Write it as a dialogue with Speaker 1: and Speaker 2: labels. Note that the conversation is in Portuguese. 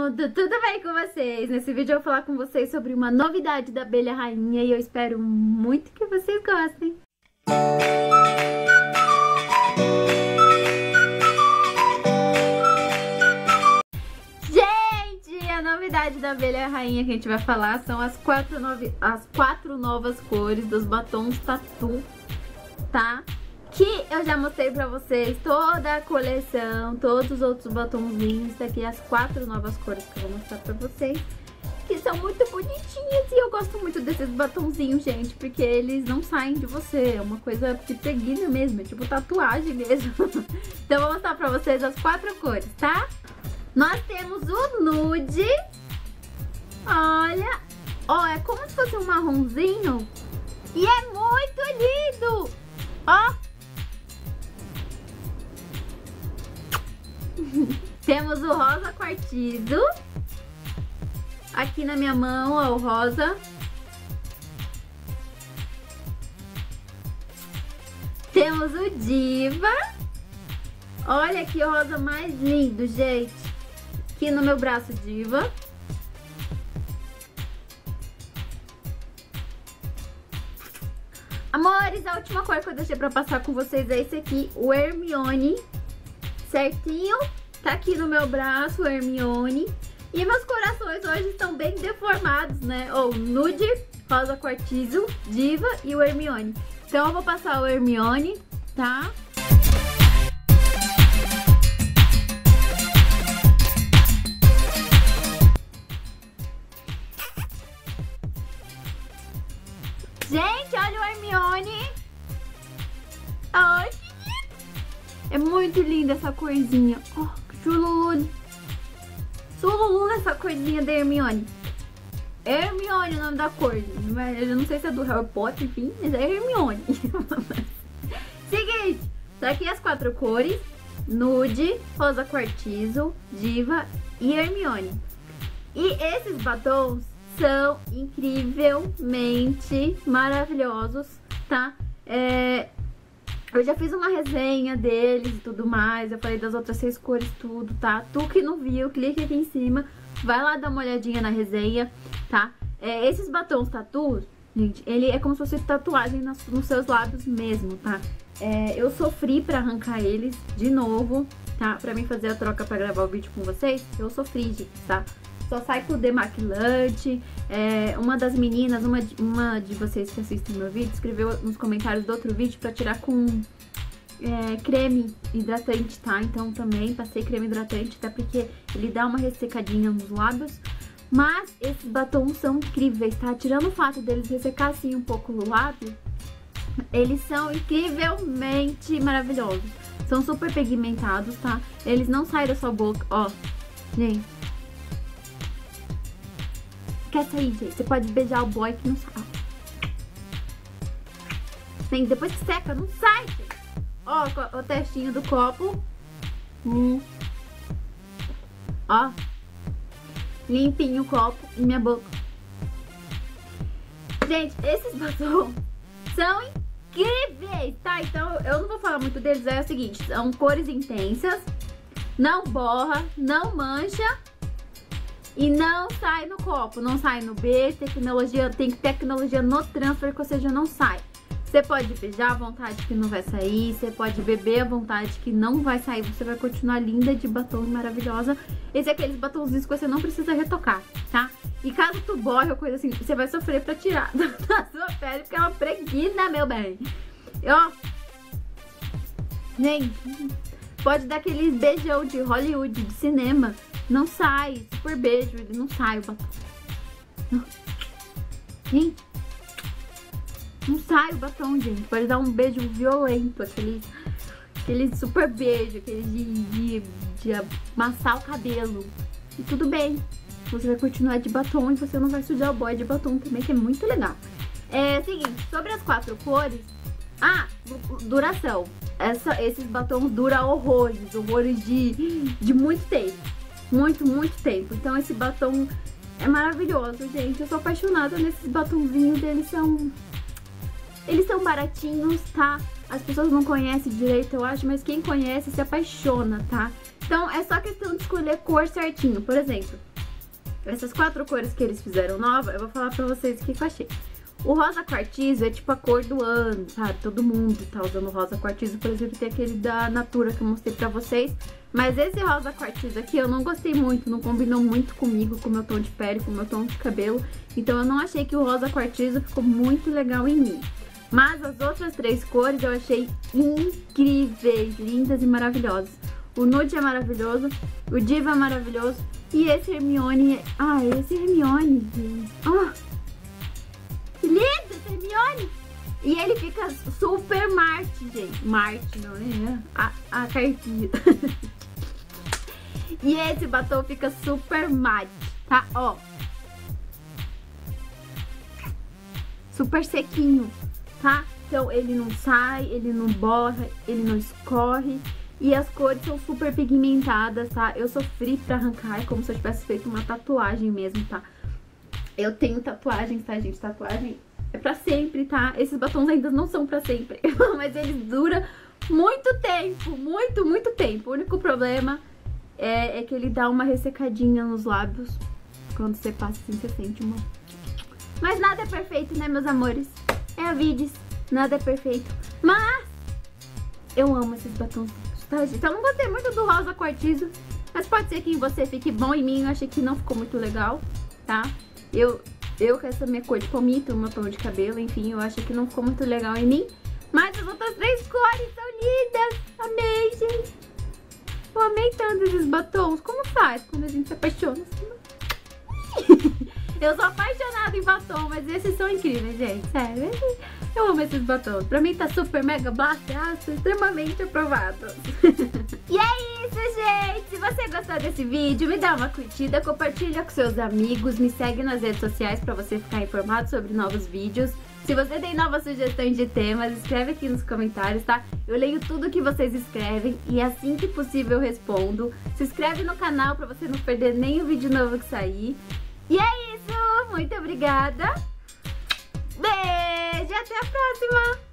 Speaker 1: mundo, tudo bem com vocês? Nesse vídeo eu vou falar com vocês sobre uma novidade da abelha rainha e eu espero muito que vocês gostem. Gente, a novidade da abelha rainha que a gente vai falar são as quatro novas cores dos batons tatu, tá? Que eu já mostrei pra vocês toda a coleção, todos os outros batonzinhos. Daqui as 4 novas cores que eu vou mostrar pra vocês, que são muito bonitinhas. E eu gosto muito desses batonzinhos, gente, porque eles não saem de você. É uma coisa que pregna mesmo, é tipo tatuagem mesmo. Então eu vou mostrar pra vocês as 4 cores, tá? Nós temos o nude. Olha, ó, é como se fosse um marronzinho. E é muito lindo, ó. Temos o rosa quartzo. Aqui na minha mão, ó, o rosa. Temos o diva. Olha que rosa mais lindo, gente. Aqui no meu braço, diva. Amores, a última cor que eu deixei pra passar com vocês é esse aqui, o Hermione. Certinho? Tá aqui no meu braço, o Hermione. E meus corações hoje estão bem deformados, né? Ou nude, rosa quartzo, diva e o Hermione. Então eu vou passar o Hermione, tá? Gente, olha o Hermione. Ai, que lindo. É muito linda essa corzinha. Oh, chululu. Chululu nessa corzinha da Hermione. Hermione é o nome da cor. Eu não sei se é do Harry Potter, enfim, mas é Hermione. Seguinte, tá aqui as 4 cores. Nude, rosa quartzo, diva e Hermione. E esses batons são incrivelmente maravilhosos, tá? Eu já fiz uma resenha deles e tudo mais, eu falei das outras 6 cores, tudo, tá? Tu que não viu, clique aqui em cima, vai lá dar uma olhadinha na resenha, tá? Esses batons tatu, gente, ele é como se fosse tatuagem nos seus lábios mesmo, tá? Eu sofri pra arrancar eles de novo, tá? Pra mim fazer a troca pra gravar o vídeo com vocês, eu sofri, gente, tá? Só sai com demaquilante. Uma das meninas, uma de vocês que assistem meu vídeo, escreveu nos comentários do outro vídeo pra tirar com creme hidratante, tá? Então também passei creme hidratante, até porque ele dá uma ressecadinha nos lábios. Mas esses batons são incríveis, tá? Tirando o fato deles ressecar assim um pouco o lábio, eles são incrivelmente maravilhosos. São super pigmentados, tá? Eles não saem da sua boca, ó. Gente, quer sair, gente? Você pode beijar o boy que não sai. Bem, depois que seca, não sai, gente. Ó, o testinho do copo. Ó. Limpinho o copo e minha boca. Gente, esses batons são incríveis, tá? Então, eu não vou falar muito deles. É o seguinte, são cores intensas. Não borra, não mancha. E não sai no copo, não sai no beijo, tem tecnologia no transfer, ou seja, não sai. Você pode beijar à vontade que não vai sair, você pode beber à vontade que não vai sair, você vai continuar linda de batom, maravilhosa. Esse é aqueles batonzinhos que você não precisa retocar, tá? E caso tu borre ou coisa assim, você vai sofrer pra tirar da sua pele, porque é uma preguiça, meu bem. Ó, gente, pode dar aqueles beijão de Hollywood, de cinema. Não sai, super beijo, ele não sai o batom. Não. Gente, não sai o batom, gente. Pode dar um beijo violento, aquele super beijo, aquele de amassar o cabelo. E tudo bem, você vai continuar de batom e você não vai sujar o boy de batom também, que é muito legal. Seguinte, sobre as 4 cores. Duração. Esses batons duram horrores de muito tempo. Muito tempo. Então esse batom é maravilhoso, gente. Eu sou apaixonada nesses batonzinhos. Eles são baratinhos, tá? As pessoas não conhecem direito, eu acho, mas quem conhece se apaixona, tá? Então é só questão de escolher cor certinho. Por exemplo, essas 4 cores que eles fizeram nova, eu vou falar pra vocês o que eu achei. O rosa quartzo é tipo a cor do ano, sabe? Todo mundo tá usando rosa quartzo. Por exemplo, tem aquele da Natura que eu mostrei pra vocês. Mas esse rosa quartzo aqui eu não gostei muito, não combinou muito comigo, com o meu tom de pele, com o meu tom de cabelo. Então eu não achei que o rosa quartzo ficou muito legal em mim. Mas as outras 3 cores eu achei incríveis, lindas e maravilhosas. O nude é maravilhoso, o diva é maravilhoso e esse Hermione... Ah, esse Hermione, gente. Que lindo esse Hermione! E ele fica super Marte, gente. Marte, não é? A cartinha. E esse batom fica super mate, tá? Ó. Super sequinho, tá? Então ele não sai, ele não borra, ele não escorre. E as cores são super pigmentadas, tá? Eu sofri pra arrancar, é como se eu tivesse feito uma tatuagem mesmo, tá? Eu tenho tatuagens, tá, gente? Tatuagem é pra sempre, tá? Esses batons ainda não são pra sempre, mas eles duram muito tempo, muito tempo. O único problema é que ele dá uma ressecadinha nos lábios. Quando você passa assim, você sente uma... Mas nada é perfeito, né, meus amores? É a Vides, nada é perfeito. Mas eu amo esses batons, tá, gente? Eu não gostei muito do rosa quartzo, mas pode ser que em você fique bom. Em mim eu achei que não ficou muito legal, tá? Eu com essa minha cor de palmito, meu tom de cabelo, enfim, eu acho que não ficou muito legal em mim. Mas as outras 3 cores são lindas. Amei, gente. Eu amei tanto esses batons. Como faz quando a gente se apaixona assim? Eu sou apaixonada em batom, mas esses são incríveis, gente. Sério, eu amo esses batons. Pra mim tá super mega blaster, extremamente aprovado. E é isso, gente. Se você gostou desse vídeo, me dá uma curtida, compartilha com seus amigos, me segue nas redes sociais pra você ficar informado sobre novos vídeos. Se você tem novas sugestões de temas, escreve aqui nos comentários, tá? Eu leio tudo que vocês escrevem e assim que possível eu respondo. Se inscreve no canal pra você não perder nenhum vídeo novo que sair. E é isso, muito obrigada. Beijo, até a próxima.